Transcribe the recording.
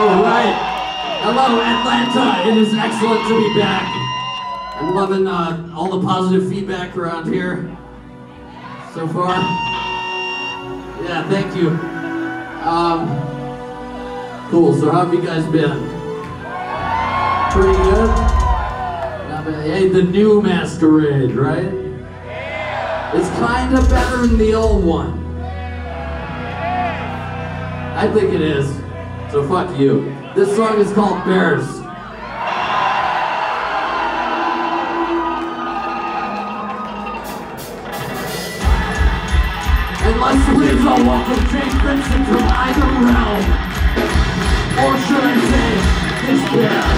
All right. Hello, Atlanta. It is excellent to be back. I'm loving all the positive feedback around here so far. Yeah, thank you. Cool. So how have you guys been? Pretty good? Not bad. Hey, the new Masquerade, right? It's kind of better than the old one. I think it is. So fuck you. This song is called Bears. And let's please all welcome Jake Vincent from either realm. Or should I say, this bear.